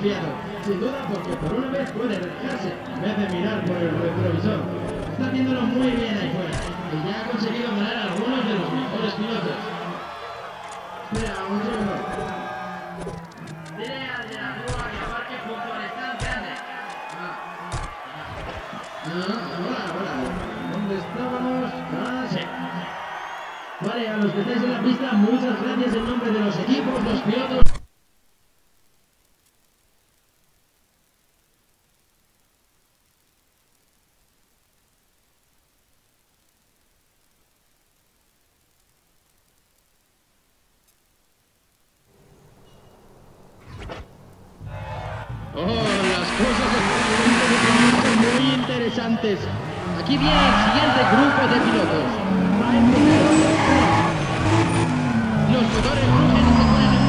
confiado. Sin duda porque por una vez puede relajarse en vez de mirar por el retrovisor. Está haciéndolo muy bien ahí fuera y ya ha conseguido ganar a algunos de los mejores pilotos. Espera, un segundo. Dile al de la grúa que aparque junto al stand grande. Ahora. ¿Dónde estábamos? Sí. Vale, a los que estáis en la pista, muchas gracias en nombre de los equipos, los pilotos. Las cosas están muy interesantes. Aquí viene el siguiente grupo de pilotos. Los motores rugen y se ponen